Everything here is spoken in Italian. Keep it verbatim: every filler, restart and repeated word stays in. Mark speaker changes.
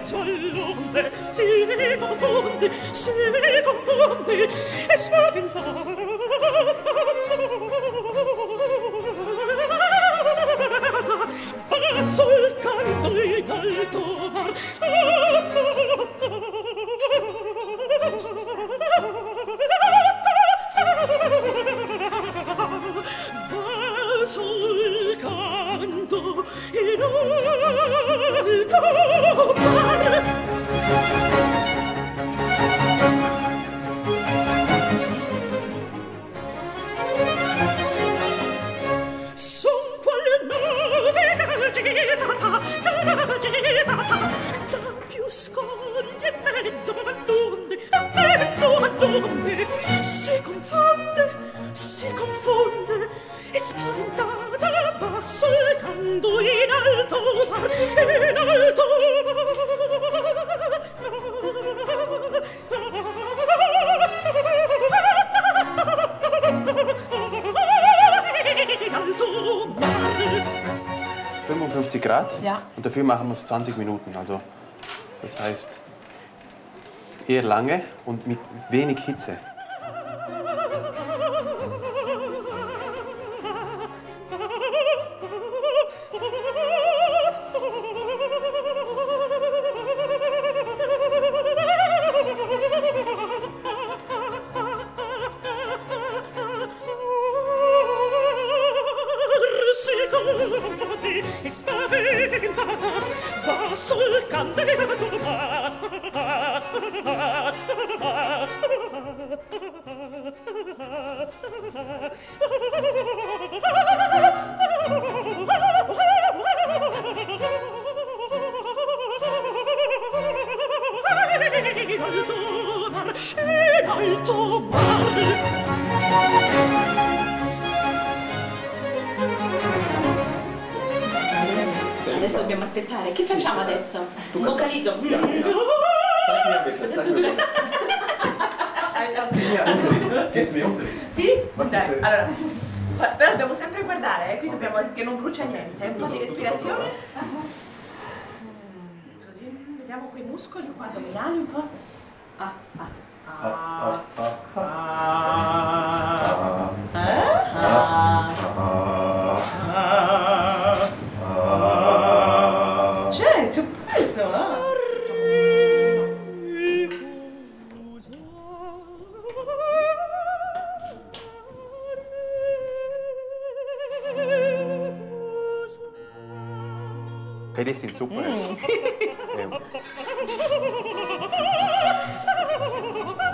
Speaker 1: mezzo all'onde si confonde, si confonde e spaventa. Sul canto in alto mar va sul canto in alto mar. Si confonde, si confonde e spaventata va solcando in alto mar, in alto in alto mar.
Speaker 2: fünfundfünfzig Grad,
Speaker 3: ja.
Speaker 2: Und dafür machen wir es zwanzig Minuten. Also, das heißt eher lange und mit wenig Hitze.
Speaker 3: Adesso dobbiamo aspettare. Che facciamo adesso? Un vocalizzo. Adesso tu... Sì? Dai, allora. Però dobbiamo sempre guardare, eh? Qui dobbiamo che non brucia niente. Un po' di respirazione. Così, vediamo quei muscoli qua addominali un po'. Ah, ah. Ah. Ah. Ah. C'è, c'è questo, eh?
Speaker 2: Hey, die sind super.
Speaker 3: Mm.
Speaker 2: Ja.